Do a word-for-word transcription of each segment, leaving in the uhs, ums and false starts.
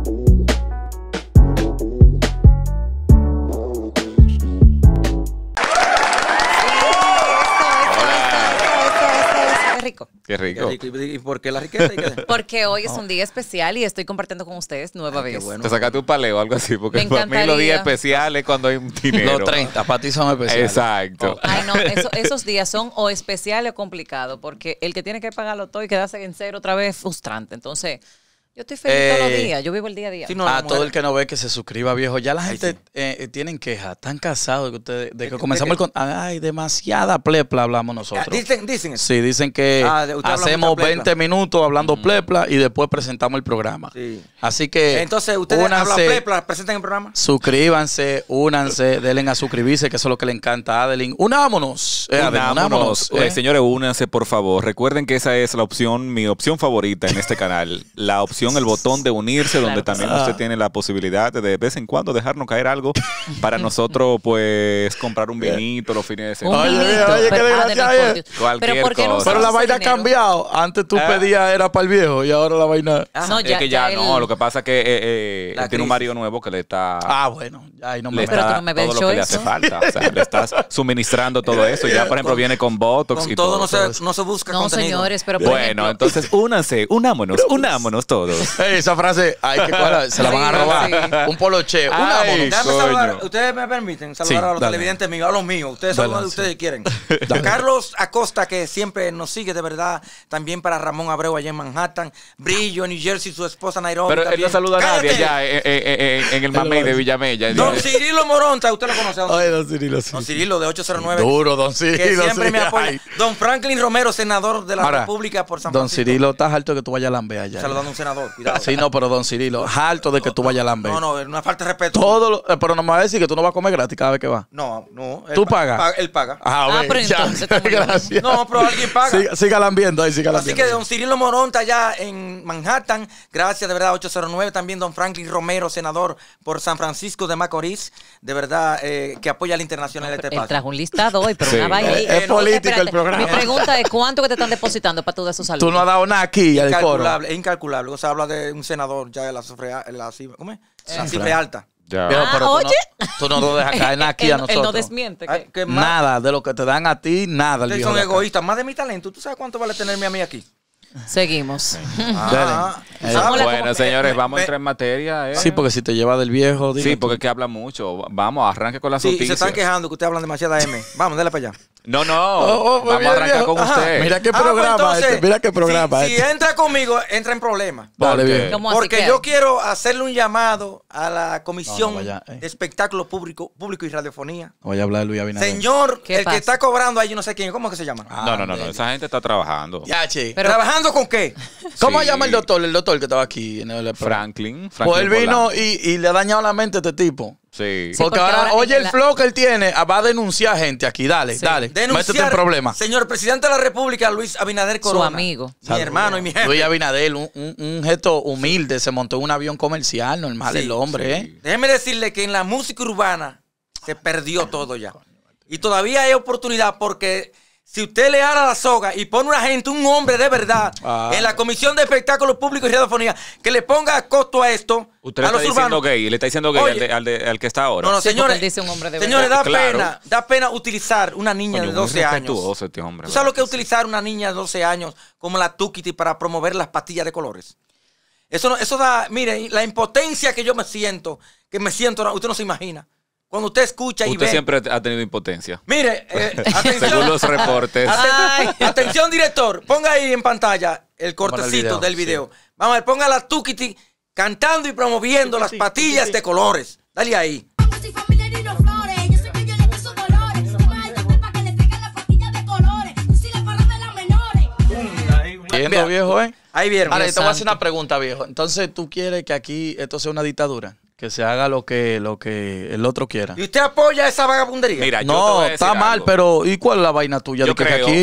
Rico. Qué rico. Qué rico. ¿Y por qué la riqueza? Porque hoy es un día especial y estoy compartiendo con ustedes nueva Ay, vez. bueno. Te sacaste un paleo o algo así, porque Me para mí los días encantaría. especiales cuando hay un dinero. Los treinta, para ti son especiales. Exacto. Ay, no, eso- esos días son o especiales o complicados, porque el que tiene que pagarlo todo y quedarse en cero otra vez es frustrante. Entonces, yo estoy feliz Eh, todos los días, yo vivo el día a día. Sí, no, a no, todo mujer. el que no ve que se suscriba, viejo. Ya la Ay, gente sí. eh, tienen quejas, están casados de que ustedes, de que que- comenzamos de que- el con, ay, demasiada plepla hablamos Ah, nosotros. Dicen, dicen eso. Sí, dicen que Ah, de- usted habla hacemos mucha plepla. veinte minutos hablando plepla y después presentamos el programa. Sí. Así que Entonces, ustedes hablan únanse, plepla, presentan el programa. suscríbanse, únanse, denle a suscribirse, que eso es lo que le encanta a Adeline. Unámonos. Eh, Adeline, Unámonos. unámonos, Eh, eh. señores, únanse, por favor. Recuerden que esa es la opción, mi opción favorita en este canal. La opción, el botón de unirse, donde Claro. también Ah. usted tiene la posibilidad de de vez en cuando dejarnos caer algo para nosotros, pues, comprar un vinito los fines de Un semana. Oye, vinito, oye, qué pero- ah, desgracia de- es. por Dios. Cualquier Pero ¿por qué no cosa. Pero usamos la ese vaina ha dinero? cambiado. Antes tú Ah. pedías era para el viejo y ahora la vaina. Ah, No, es que ya el- no, lo que pasa es que eh, eh, La él tiene un crisis. marido nuevo que le está... Ah, bueno, ya ahí no me le Pero está tú no me habías todo lo dicho que le eso. hace falta. O sea, le estás suministrando todo eso. Ya, por ejemplo, viene con Botox Con y todo todo. no todo se, no se busca No, contenido. señores, pero por Bueno, ejemplo, entonces únanse, unámonos, unámonos todos. Ey, esa frase, ay, que cuál, se la van a Sí, robar. sí. Un poloche, Ay, unámonos. Déjame coño. saludar, ustedes me permiten saludar Sí, a los dale. televidentes míos, a los míos. Ustedes Dale, saludan de sí. ustedes quieren. Dale. Carlos Acosta, que siempre nos sigue de verdad. También para Ramón Abreu allá en Manhattan. Brillo en New Jersey, su esposa Nairobi. Pero él también. no saluda a nadie ¡Cállate! allá en, en- en- en el mamey de Villamella. Don Cirilo Moronta, usted lo conoce. Don, Ay, don Cirilo, sí. don Cirilo de ocho cero nueve. Duro, don Cirilo. Que siempre sí. me apoya. Ay. Don Franklin Romero, senador de la Ahora, República por San Don Francisco. Cirilo, estás harto de que tú vayas a Lambe allá. Saludando a un senador, cuidado. Sí, no, pero don Cirilo, harto de que tú vayas a Lambe. No, no, es una falta de respeto. Todo lo- eh, pero no me vas a decir que tú no vas a comer gratis cada vez que vas. No, no. él ¿Tú pa- pagas? pa- Él paga. Ah, Ah, ve, pero ya. entonces estamos bien. Gracias. No, pero alguien paga. Siga, siga lambiendo ahí, siga Así lambiendo. que don Cirilo Moronta allá en Manhattan, gracias de verdad, ocho cero nueve. También don Franklin Romero, senador por San Francisco de Macorís, de verdad, eh, que apoya la internacional de este él espacio. trajo un listado hoy, pero Sí. una vaina. Es- es No, político el espérate, programa. Mi pregunta es, ¿cuánto que te están depositando para toda esa salud? Tú no has dado nada aquí al coro. Incalculable, es incalculable. O sea, habla de un senador ya de la cifra, la cifra, ¿cómo es? La cifra claro. alta. Ya. Viejo, Ah, pero tú oye. No, tú no nos dejas caer nada aquí Él- a él nosotros. no desmiente. Ay, que- que más- Nada de lo que te dan a ti, nada. el Ustedes viejo son de acá. egoístas. Más de mi talento. ¿Tú sabes cuánto vale tenerme a mí aquí? Seguimos. Ah, Dele. ¿sabes? Bueno, señores, Eh, vamos a eh, entrar en materia. ¿eh? Sí, porque si te lleva del viejo. dime Sí, tú. porque es que habla mucho. Vamos, arranque con las Sí, y se noticias. están quejando que ustedes hablan demasiada M. Vamos, dale para allá. No, no. Oh, oh, vamos mira, a arrancar viejo. con Ajá, usted. Mira qué Ah, pues programa entonces, este. Mira qué programa Si, si este. entra conmigo, entra en problemas. Dale, ¿Por qué? viejo. ¿Cómo así Porque que? yo quiero hacerle un llamado a la Comisión No, no vaya, eh. de Espectáculo Público, Público y Radiofonía. Voy a hablar de Luis Abinader. Señor, ¿Qué el pasa? que está cobrando ahí, yo no sé quién, ¿cómo es que se llama? Ah, No, no, no, no. dele. Esa gente está trabajando. Ya, che. Pero- ¿Trabajando con qué? ¿Cómo Sí. se llama el doctor? El doctor que estaba aquí en el Franklin. Pues Franklin él vino Polanco. y, y le ha dañado la mente a este tipo. Sí. Sí, Porque porque ahora, ahora oye en el la- flow que él tiene, ah, va a denunciar gente aquí. Dale, Sí. dale. Métete en problemas. Señor presidente de la República, Luis Abinader Su Corona. amigo. Mi Saludos. hermano y mi jefe. Luis Abinader, un, un, un gesto humilde, se montó en un avión comercial, normal Sí, el hombre, sí. ¿eh? Déjeme decirle que en la música urbana se perdió todo ya. Y todavía hay oportunidad porque si usted le ala la soga y pone una gente, un hombre de verdad, Ah. en la Comisión de Espectáculos Públicos y Radiofonía, que le ponga costo a esto, Usted a le los está diciendo urbanos. gay. Le está diciendo gay Oye. al, de- al, de- al que está ahora. No, no, Sí, porque señores. él dice un hombre de señores, da verdad. Claro. pena, da pena utilizar una niña Coño, de muy doce años. respetuoso este hombre, ¿Tú sabes lo que es ¿verdad? Sí. utilizar una niña de doce años como la Tukiti para promover las pastillas de colores? Eso, no- eso da, mire, la impotencia que yo me siento, que me siento, usted no se imagina. Cuando usted escucha y Usted ve. siempre ha tenido impotencia. Mire, eh, atención. Según los reportes. Aten- atención, director. Ponga ahí en pantalla el cortecito video, del video. Vamos a ver, ponga la Tukiti cantando y promoviendo las patillas de colores. Dale ahí. Yo soy familiar y no flores. Yo soy Violeta, son dolores. Te vas a llamar para que le traigan las pastillas de colores. Tú sí la paras de las menores. Viendo, Mira, viejo, ¿eh? Ahí vieron. Ahora, Dios te voy a hacer santo. una pregunta, viejo. Entonces, ¿tú quieres que aquí esto sea una dictadura? Que se haga lo que, lo que el otro quiera. ¿Y usted apoya esa vagabundería? Mira, yo te voy No, a decir está mal, algo. pero ¿y cuál es la vaina tuya? Yo de que creo, aquí...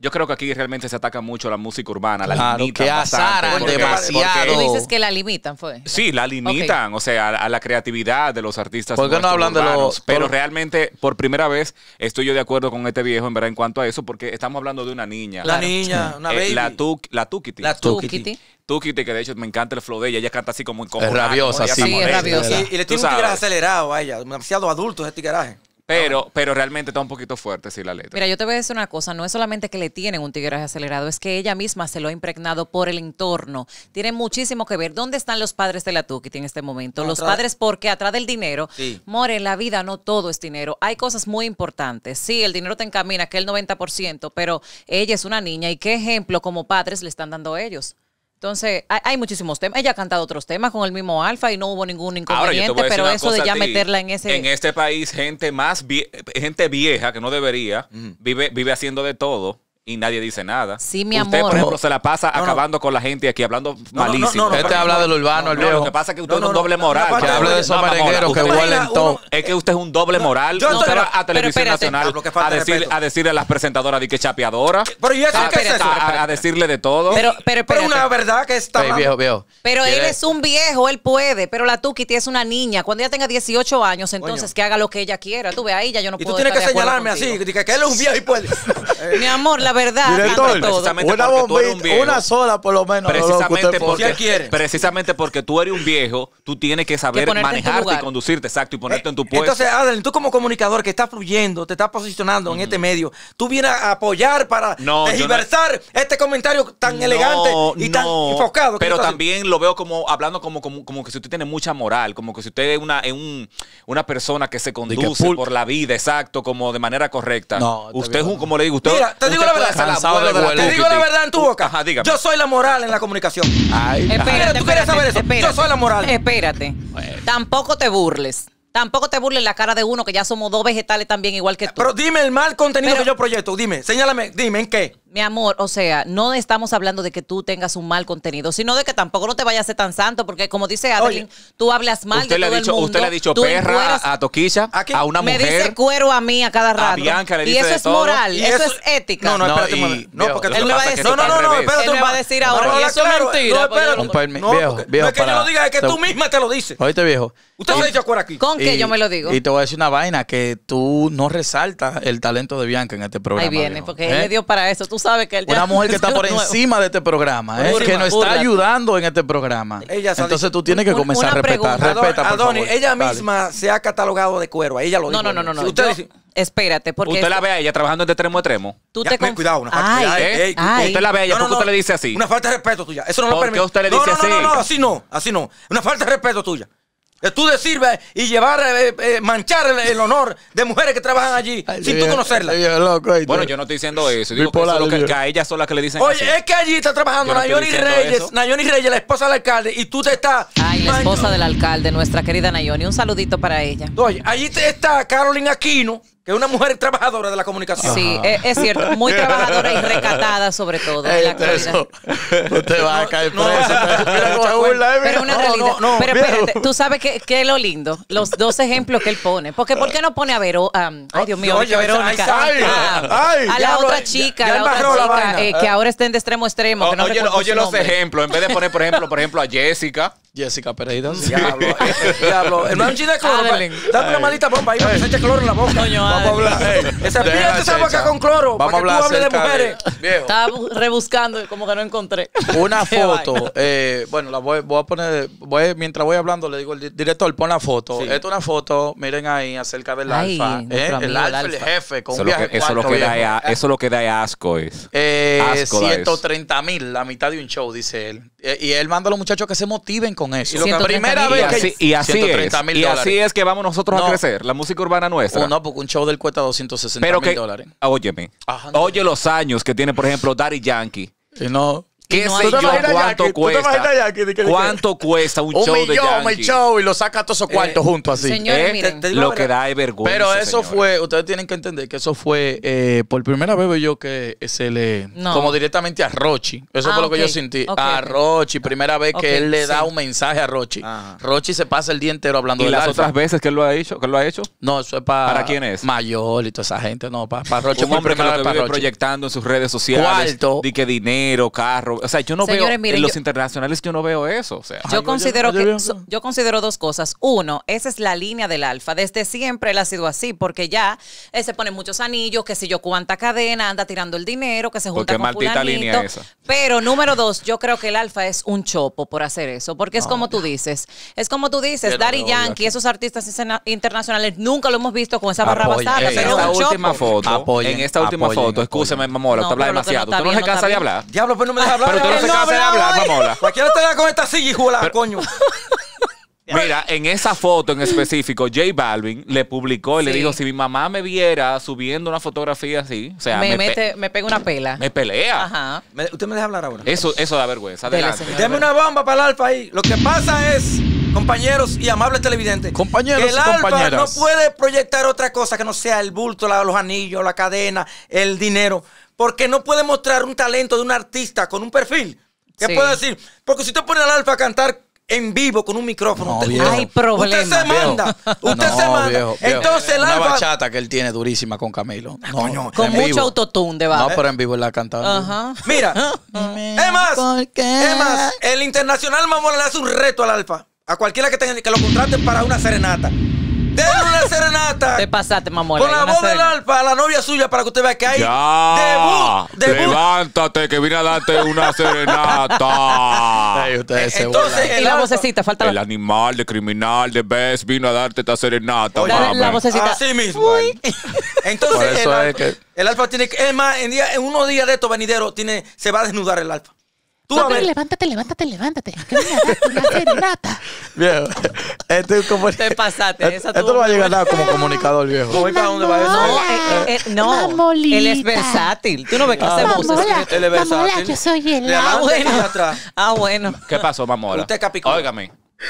Yo creo que aquí realmente se ataca mucho la música urbana, la Claro, limitan que bastante, azaran porque- demasiado. Tú porque- dices que la limitan, fue. Sí, la limitan, o sea, a, a la creatividad de los artistas. ¿Por qué no nuestros hablan de urbanos. los- Pero por- realmente, por primera vez, estoy yo de acuerdo con este viejo, en verdad, en cuanto a eso, porque estamos hablando de una niña. La Claro. niña, una Eh, baby. la tu, la Tukiti. La Tú, Tukiti. Kitty. Tukiti, que de hecho me encanta el flow de ella. Ella canta así como... como Es rabiosa, ella sí. está Sí, es molesta. rabiosa. Y, y le Tú tiene un tigre sabes. acelerado a ella, demasiado adulto ese tigreaje. Pero, pero realmente está un poquito fuerte, sí, la letra. Mira, yo te voy a decir una cosa, no es solamente que le tienen un tigreaje acelerado, es que ella misma se lo ha impregnado por el entorno. Tiene muchísimo que ver. ¿Dónde están los padres de la Tukiti en este momento? No, los atrás- padres porque atrás del dinero, Sí. more, en la vida no todo es dinero. Hay cosas muy importantes. Sí, el dinero te encamina, que es el noventa por ciento, pero ella es una niña y qué ejemplo como padres le están dando ellos. Entonces, hay, hay muchísimos temas. Ella ha cantado otros temas con el mismo Alfa y no hubo ningún Ahora, yo te inconveniente, voy a decir pero una eso de cosa ya a ti. meterla en ese... En este país, gente más vie- gente vieja que no debería, vive, vive haciendo de todo y nadie dice nada. Sí, mi Usted, amor. por ejemplo, se la pasa No, no. acabando con la gente aquí, hablando no, malísimo. no, no, Este pero- habla del urbano, el No, viejo. lo que pasa es que usted No, es un no, doble no, moral. no, Que no, hable de no, esos no, mamona, merengueros que usted- huelen uno- todo. Es que usted es un doble moral. yo usted estoy- va a pero Televisión espérate. Nacional Lo que falta a, de decir, respeto. a decirle a las presentadoras de que chapeadora. Pero ¿y eso a, qué es eso? a- a decirle de todo. Pero, pero, Pero espérate. una verdad que está Ey, hablando. viejo, viejo. Pero él ¿Quiere- es un viejo, él puede, pero la Tukiti es una niña. Cuando ella tenga dieciocho años, entonces Coño. que haga lo que ella quiera. Tú ves ahí, ya yo no Y tú puedo tienes que estar de acuerdo señalarme así, contigo. que, que él es un viejo y puede. Mi amor, la verdad, Director, canta todo. precisamente una porque tú eres un bombita, viejo. una sola por lo menos. Precisamente Si él porque, quiere. precisamente porque tú eres un viejo, tú tienes que saber Que ponerte en tu manejarte y lugar. conducirte, exacto, y ponerte en tu puesto. Entonces, Adeline, tú como comunicador que estás fluyendo, te estás posicionando en este medio, tú vienes a apoyar para No, yo tergiversar este comentario tan elegante y tan no, enfocado. que Pero tú estás también lo veo como hablando como, como, como que si usted tiene mucha moral, como que si usted es una, es un, una persona que se conduce pul- por la vida, exacto, como de manera correcta. No, te usted es digo, un, como le digo, usted, Mira, te digo usted la puede verdad. ser el Cansado abuelo de de la huele. Te digo la Tukiti. verdad en tu boca. Ajá, dígame. Yo soy la moral en la comunicación. Ay, Espérate, tú quieres saber eso. espérate, Yo soy la moral. Espérate. Tampoco te burles. Tampoco te burles la cara de uno que ya somos dos vegetales también igual que tú. Pero dime el mal contenido Pero- que yo proyecto. Dime, señálame, dime, ¿en qué? Mi amor, o sea, no estamos hablando de que tú tengas un mal contenido, sino de que tampoco no te vayas a ser tan santo, porque como dice Adeline, tú hablas mal Usted de le, ha todo dicho, el mundo. usted le ha dicho tú perra encueras- a, a Toquilla, ¿A quién? a una me mujer. dice cuero a mí a cada rato. Bianca le y dice eso de es todo. moral, Y eso, eso- es ética. No, no, No, espérate un y- momento. No, viejo, porque lo tú que Él me va a pasa es decir, que No, no, no, al no, revés. espérate. Él me un va a pa- decir no, ahora, no, y eso es claro. mentira, No, pues yo espérate. Con permi- No, viejo, porque- viejo, no es que yo para- lo diga, es que te- tú misma te lo dices. Oíste, viejo. Usted se ha dicho acuerdo aquí. ¿Con qué Y- yo me lo digo? Y te voy a decir una vaina, que tú no resaltas el talento de Bianca en este programa. Ahí viene, viejo. porque ¿Eh? él le dio para eso. Tú sabes que él ya... Una mujer que está por Nuevo. encima de este programa, ¿eh? Por que nos encima. está Búrlate. ayudando en este programa. Ella se ha Entonces dicho- tú tienes que Un- comenzar a una respetar. pregunta. Respeta, por Adoni, favor. ella Dale. misma se ha catalogado de cuero. Ella lo No, dijo. no, no, no. no. Si usted Yo- dice- espérate, porque... Usted la esto- ve a ella trabajando de extremo a extremo. Tú Ya, te men, conf- cuidado, una falta Ay, de- ¿eh? ey, ay. Usted la ve a ella, No, no, ¿por qué no. usted le dice así? Una falta de respeto tuya. Eso no lo ¿Por qué permite. usted le No, dice no, no, no, así? no, así no, así no. Una falta de respeto tuya. Eh, Tú decir ve, y llevar, eh, eh, manchar el, el honor de mujeres que trabajan allí Ay, sin viejo, tú conocerlas. viejo, loco, oíste. Bueno, yo no estoy diciendo eso. Digo que, Bipolar, eso es lo que, viejo. que a ellas son las que le dicen así. Oye, es que allí está trabajando Yo no estoy Nayoni diciendo Reyes, eso. Nayoni Reyes, la esposa del alcalde, y tú te estás... Ay, la man- esposa del alcalde, nuestra querida Nayoni. Un saludito para ella. Oye, allí te está Carolina Aquino, que es una mujer trabajadora de la comunicación. Sí, es, es cierto. Muy trabajadora y recatada sobre todo. en Ey, la usted, actualidad. eso, usted va a caer no, preso. no, Mira cómo no, se burla, eh, Pero una No, realidad. no, no, pero viejo. espérate, tú sabes que, que es lo lindo, los dos ejemplos que él pone. Porque ¿por qué no pone a Vero? am, ay, Dios mío, Oye, que Verónica. ay, Ah, ay, a la ya otra lo- chica, ya la otra embarró la chica, vaina. eh, que ahora está en de extremo a extremo. Que no oye, recuerdo oye su los nombre. ejemplos. En vez de poner, por ejemplo, por ejemplo, a Jessica. Jessica Pereira. Diablo, eh, eh, diablo. Hermano, un chin de cloro. pa- Adeline. Dame una maldita bomba ahí para que se eche cloro en la boca. Coño, Vamos a hablar. ey, Esa deja pilla esa boca Checha. con cloro. Vamos a para que hablar tú hables de acerca mujeres. Viejo. Estaba bu- rebuscando y como que no encontré. Una Qué foto, vaina. eh, bueno, la voy, voy a poner, voy, mientras voy hablando le digo al di- director, pon la foto. Sí. Esta es una foto, miren ahí, acerca del Ay, alfa. nuestro eh, amigo, el el alfa, el Alfa. jefe, con Eso un es lo viaje que, eso es lo cuarto, que da, viejo. a- eso es lo que da a asco es. Eh, Asco da eso. ciento treinta mil, la mitad de un show, dice él. Eh, y él manda a los muchachos que se motiven con eso. Y lo que- ciento treinta Primera mil. Y vez que... así, y así ciento es. treinta mil Y así dólares. es que vamos nosotros No. a crecer, la música urbana nuestra. Oh, no, porque un show del cuesta doscientos sesenta Pero mil que, dólares. óyeme, Ajá, no. oye los años que tiene, por ejemplo, Daddy Yankee. Y no... ¿Qué no sé hay yo ¿Tú te imaginas cuánto Jackie? ¿Tú te cuesta? imaginas Jackie? De que- de que- ¿Cuánto cuesta un, Un show de millón, Yankee? el show, y lo saca todos esos cuartos Eh, juntos así. Señores, Eh, miren. te digo Lo la que verdad. da es vergüenza. Pero eso señores. fue, ustedes tienen que entender que eso fue, eh, por primera vez veo yo que se le, No. como directamente a Rochi. Eso Ah, fue lo que ok. yo sentí. Ok, a ok. Rochi, primera vez Ok, que él le da sí. un mensaje a Rochi. Ajá. Rochi se pasa el día entero hablando ¿Y de las Alfa. otras veces que él lo ha hecho? Que lo ha hecho? No, eso es para... ¿Para quién es? Mayor y toda esa gente. No, para Rochi. Un fue hombre que primera lo que vez pa' vive Rochi. proyectando en sus redes sociales. Cuarto. Di que dinero, carro. O sea, yo no Señores, veo. miren, en los yo- internacionales yo no veo eso. O sea. Yo Ay, considero oye, oye, que oye. so- yo considero dos cosas. Uno, esa es la línea del Alfa. Desde siempre él ha sido así, porque ya él se pone muchos anillos, que si yo cuánta cadena, anda tirando el dinero, que se junta Porque con maldita fulanito. línea esa. Pero número dos, yo creo que el Alfa es un chopo por hacer eso, porque es como tú dices, es como tú dices, Yo no Daddy veo Yankee, aquí. esos artistas interna- internacionales nunca lo hemos visto con esa barra Apoyen, basada, ey, pero En es esta un chopo. última foto, Apoyen, en esta última apoyen, foto, escúchame, apoyen. mamola, No, usted habla pero lo que no demasiado. está Tú no bien, se no está cansa de bien. hablar. Diablo, pues no me deja hablar. Pero tú no Él se no cansa de habla hablar, hoy. mamola. Cualquiera te da con esta silla, hijo de la coño. Mira, en esa foto en específico, J Balvin le publicó y le Sí. dijo, si mi mamá me viera subiendo una fotografía así, o sea, me, me, pe- mete, me pega una pela. me pelea. Ajá. Me- ¿Usted me deja hablar ahora? Eso, eso da vergüenza. Dele, Adelante. señor. Deme una bomba para el Alfa ahí. Lo que pasa es, compañeros y amables televidentes, Compañeros que el y Alfa compañeras. no puede proyectar otra cosa que no sea el bulto, la- los anillos, la cadena, el dinero, porque no puede mostrar un talento de un artista con un perfil. ¿Qué Sí. puede decir? Porque si usted pone al Alfa a cantar en vivo con un micrófono, No, usted, viejo. Hay problema. usted se manda. Usted No, se manda. viejo, viejo. Entonces el Una Alfa... bachata que él tiene durísima con Camilo. No, coño. Con en mucho vivo. autotune debajo. No, pero en vivo él la ha cantado. en vivo. Ajá. Mira, es más, es más, el Internacional Mamón le hace un reto al Alfa. A cualquiera que, tenga, que lo contraten para una serenata. Denle una serenata. Te pasaste, mamola. Con la una voz del serenata. Alfa, a la novia suya, para que usted vea que hay Ya, debut. Debut. levántate que vine a darte una serenata. Ay, ustedes se Entonces, burlan. Y el la Alfa- vocecita, falta El la, animal de criminal de Best vino a darte esta serenata. Oye, la, mami. la vocecita. Así mismo. Entonces, Por eso el, es Alfa, que- el Alfa tiene que. Es más, en, día, en unos días de estos venideros tiene, se va a desnudar el Alfa. Tú a Papi, ver. levántate, levántate, levántate. Que venga a darte una serenata. Viejo, este es como... Te pasaste, esa Esto tuvo no va a muy llegar buena. nada como comunicador, viejo. Voy para dónde va eso. No, Hola. eh, eh, no. Mamolita. Él es versátil. Tú no ves que hace voces. Mamola, Él es versátil. mamola, yo soy el De Ah, adelante bueno. y de atrás. Ah, bueno. ¿Qué pasó, mamola? Usted capicúa. Óigame.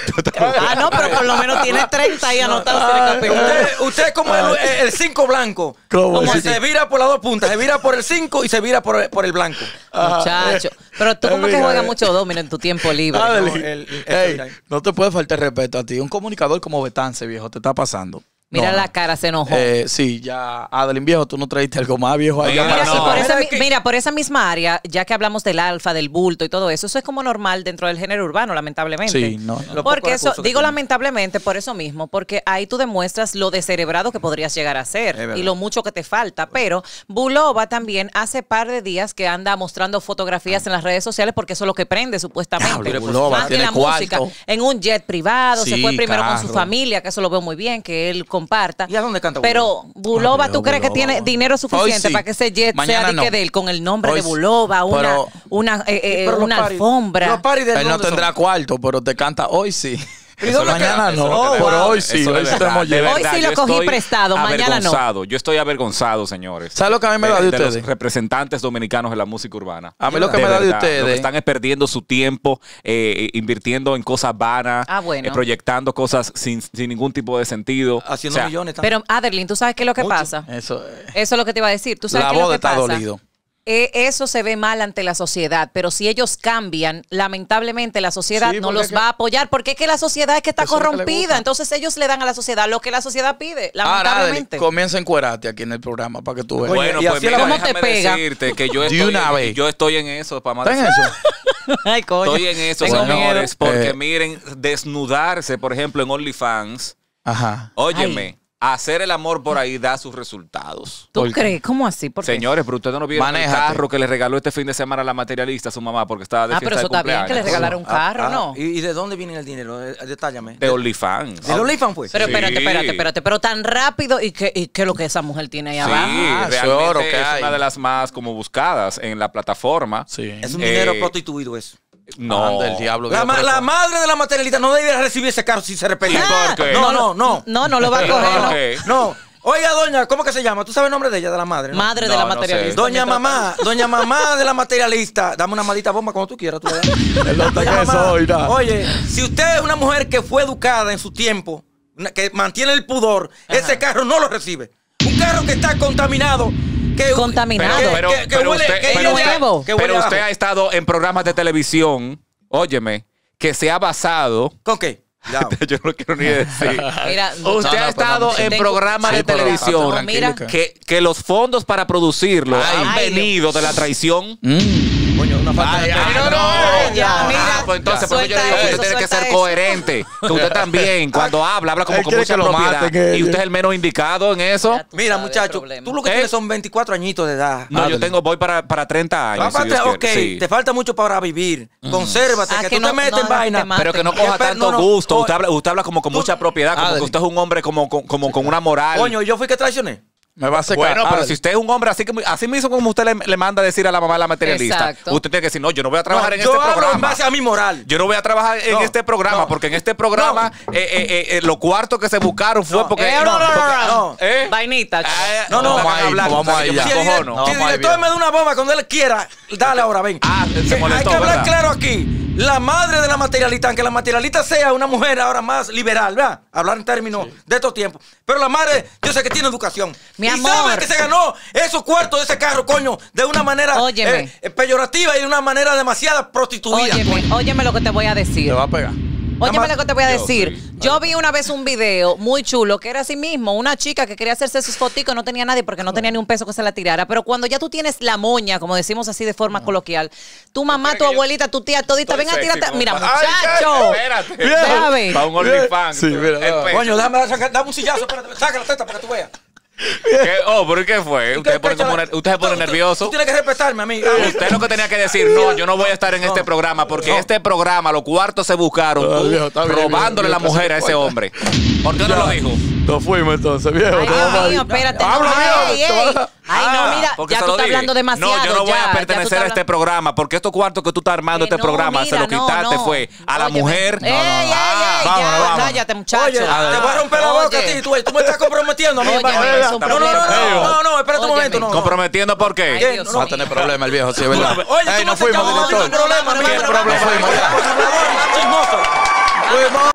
Ah, no, pero por lo menos tiene treinta ahí anotados. tiene capítulo. Usted, usted es como el, el cinco blanco. ¿Cómo Como así? se vira por las dos puntas. Se vira por el cinco y se vira por el, por el blanco. Muchacho. Pero tú como que Amiga, juegas eh. mucho domino en tu tiempo libre. Adeli, No, el- el- ey, mira ahí. no te puede faltar respeto a ti. Un comunicador como Betance, viejo, te está pasando. Mira No, la no. cara, se enojó. Eh, sí, ya, Adelín, viejo, tú no traíste algo más, viejo. Oiga, allá. Mira, no. sí, por esa, Mira mi- que- mira, por esa misma área, ya que hablamos del alfa, del bulto y todo eso, eso es como normal dentro del género urbano, lamentablemente. Sí, no, no. Los Porque pocos eso, recursos que digo tiene. lamentablemente por eso mismo, porque ahí tú demuestras lo descerebrado que podrías llegar a ser verdad. y lo mucho que te falta. Pero Bulova también hace par de días que anda mostrando fotografías en las redes sociales porque eso es lo que prende supuestamente. Diablo, Bulova Más que tiene la cuarto. música, en un jet privado, se Sí, fue primero con su carro. familia, que eso lo veo muy bien, que él comparta. ¿Y a dónde canta Pero Bulova, Ah, ¿tú pero crees que Bulova. tiene dinero suficiente Hoy sí. para que ese jet Mañana sea de, no. que de él con el nombre Hoy de sí. Bulova, una, Pero- una, eh, eh, Pero los una paris- alfombra? Los paris de Él no dónde son? tendrá cuarto, pero te canta hoy sí. ¿Y dónde Mañana queda? no, Eso es lo que pero de hoy verdad. sí, Eso hoy de sí verdad, tenemos de lleno. Hoy verdad, sí lo yo cogí estoy prestado, mañana no. avergonzado. Yo estoy avergonzado, señores. ¿Sabes lo que a mí me da de los ustedes? representantes dominicanos en la música urbana. A mí lo que me da de verdad, Lo que ustedes. están es perdiendo su tiempo, eh, invirtiendo en cosas vanas, Ah, bueno. eh, proyectando cosas sin, sin ningún tipo de sentido. Haciendo O sea, millones también. Pero, Aderlin, ¿tú sabes qué es lo que Mucho. pasa? Eso, eh, Eso es lo que te iba a decir. ¿Tú sabes la qué es lo boda que está pasa? dolido. Eh, eso se ve mal ante la sociedad, pero si ellos cambian, lamentablemente la sociedad Sí, no porque los es que- va a apoyar, porque es que la sociedad es que está Eso es lo que le corrompida, gusta. entonces ellos le dan a la sociedad lo que la sociedad pide, Ahora, Adeli, lamentablemente. comienza a encuerarte aquí en el programa para que tú veas. Oye, Bueno, y pues así mira, la- ¿Cómo te déjame pega? decirte que yo De estoy, una en, vez. yo estoy en eso, para más ¿Está en decir- eso? Ay, coño. Estoy en eso, Tengo Bueno, señores, porque eh, miren, desnudarse, por ejemplo, en OnlyFans, Ajá. óyeme, hacer el amor por ahí da sus resultados. ¿Tú ¿Por qué? crees? ¿Cómo así? ¿Por qué? Señores, pero ustedes no vieron el Manéjate. carro que le regaló este fin de semana a la materialista a su mamá porque estaba de Ah, fiesta pero eso de está bien, cumpleaños. que le regalaron un carro, Ah, ¿no? ¿Y, y de dónde viene el dinero? Eh, Detállame. De OnlyFans. ¿De OnlyFans fue? Pero Sí. espérate, espérate, espérate, pero tan rápido y qué y qué es lo que esa mujer tiene ahí Sí, abajo. Ah, eso es realmente oro que es hay. una de las más como buscadas en la plataforma. Sí. Es un Eh, dinero prostituido eso. No. Anda, el diablo. La, viejo, ma- pero la eso- madre de la materialista no debe recibir ese carro si se repite. ¿Y por qué? No, no, no. No, no lo va a coger, ¿Por ¿no? qué? No, Oiga, doña, ¿cómo que se llama? ¿Tú sabes el nombre de ella, de la madre? ¿no? Madre de No, la no sé. materialista. Doña mientras mamá, doña mamá de la materialista, dame una maldita bomba cuando tú quieras. Tú, ¿verdad? Él no está Doña que mamá, soy, nada. oye, si usted es una mujer que fue educada en su tiempo, una- que mantiene el pudor, ese carro no lo recibe. Un carro que está contaminado. Que, Contaminado. que- Pero, que- que pero huele- usted, que pero huele- usted- nuevo. que huele pero usted abajo. ha estado en programas de televisión, óyeme, que se ha basado. ¿Con qué? Cuidado. Yo no quiero ni decir. Mira, Usted no, ha pero estado vamos, en tengo- programas Sí, de pero- televisión No, mira. que, que los fondos para producirlo Ay. han Ay, venido de la traición. Mm. Coño, una falta Ay, de ay, respeto. no, no, ya, Ah, mira. pues entonces, por eso yo le digo Suelta que usted eso, tiene que suelta ser eso. coherente. Que usted también, cuando habla, habla como Él con quiere mucha que lo propiedad. maten, Y ellos. usted es el menos indicado en eso. Ya tú Mira, sabes el muchacho, problema. tú lo que ¿Eh? tienes son veinticuatro añitos de edad. No, yo Ándale. tengo, voy para, para treinta años. si Aparte, Dios ok, quiere, sí. te falta mucho para vivir. Consérvate, Ah, que, que tú no- te metes no, en vaina. te maten. Pero que no Y coja espera, tanto no, no, gusto. o- Usted habla, usted habla como con mucha propiedad, como Adri. que usted es un hombre como, con- como con una moral. Coño, yo fui que traicioné. Me va a secar. Bueno, pero Ándale. si usted es un hombre así, que, así mismo como usted le, le manda a decir a la mamá de la materialista, Exacto. usted tiene que decir, no, yo no voy a trabajar No, en yo este hablo programa. en base a mi moral. Yo no voy a trabajar en No, este programa, no. porque en este programa No. eh, eh, eh, eh, los cuartos que se buscaron fue No. porque... Eh, no, no, no, porque- no. ¿Eh? Vainita. Ah, No, no, me vamos hagan ahí, hablar, vamos o sea, ahí yo ya. me Si el, cojono. si Vamos el ahí, director bien. me da una bomba cuando él quiera, dale ahora, ven. Ah, se Que molestó, hay que hablar ¿verdad? claro aquí. La madre de la materialista, aunque la materialista sea una mujer ahora más liberal, ¿verdad? Hablar en términos de estos tiempos. Pero la madre, yo sé que tiene educación. Mi y amor. sabe que se ganó esos cuartos de ese carro, coño, de una manera Óyeme. eh, peyorativa y de una manera demasiado prostituida. Óyeme, coño. óyeme lo que te voy a decir. Te va a pegar. Óyeme Nada lo que te voy a Yo decir. sí. Yo vi una vez un video muy chulo que era así mismo, una chica que quería hacerse sus foticos, no tenía nadie porque no tenía ni un peso que se la tirara. Pero cuando ya tú tienes la moña, como decimos así de forma coloquial, tu mamá, tu abuelita, tu tía, todita, ven a tirarte. Mira, muchacho. Espérate. Déjame. Para un OnlyFans. Sí, mira, El no. pecho. Coño, dame, saca- dame un sillazo, espérate, saca la teta para que tú veas. ¿Qué? Oh, ¿pero qué fue? Usted se pone, como ner- usted se pone Tú- tú- nervioso. Tú tienes que respetarme a mí. a mí. Usted lo que tenía que decir, no, yo no voy a estar en este programa porque este programa, los cuartos se buscaron Ah, tú viejo, está bien, robándole viejo, la mujer a casi ese cuenta. hombre. ¿Por qué no lo dijo? Nos fuimos entonces, viejo. Ay, te vamos Dios a mío, ir. espérate. Habla, no, viejo, ey, te ey. vas a- Ay, Ah, no, mira, porque ya se tú lo estás dije. hablando demasiado. No, yo no voy ya, a ya tú pertenecer estás a este habla- programa porque estos cuartos que tú estás armando Que este no, programa se mira, lo no, quitaste no. fue a la Óyeme. mujer. Ey, ey, ey, Ah, ya, vámonos, vámonos. cállate, muchacho. Oye, te voy a romper la boca a Oye. ti. Tú, tú me estás comprometiendo a mí. Óyeme, vaina. es un no, no, no, problema. no, no, no, espérate un Óyeme. momento. No, no. ¿Comprometiendo por qué? Ay, ¿Qué? Dios No, Va a mío. tener problemas el viejo, sí, es verdad. Oye, Ey, tú nos no te fuimos, llamas, director. no hay problema. Vámonos, mira, vámonos, no, vámonos, no, vámonos. no, no, no, no, chismoso. Fuimos.